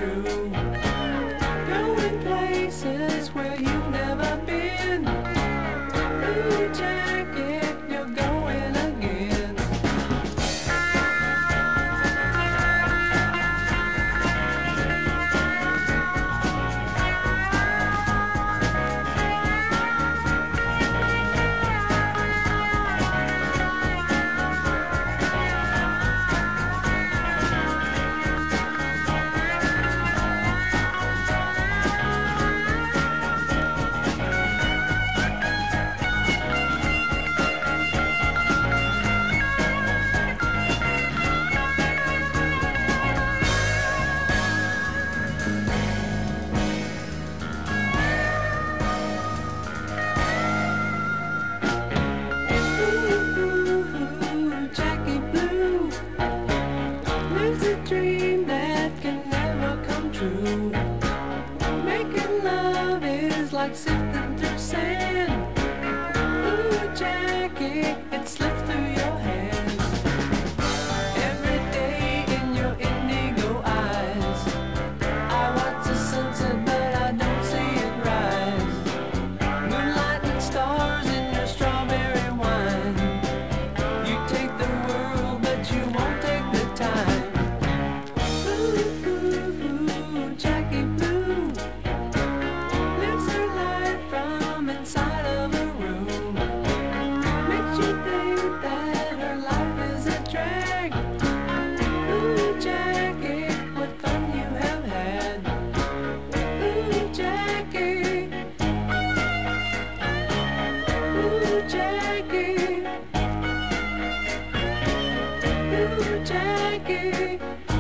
true. Going places where you've never been. Blue jacket, you're going again. Dream that can never come true. Making love is like sifting through sand. Blue jacket, it slips through your hands. Every day in your indigo eyes, I watch the sunset but I don't see it rise. Moonlight and stars in your strawberry wine. You take the world but you won't take the time. Blue jacket.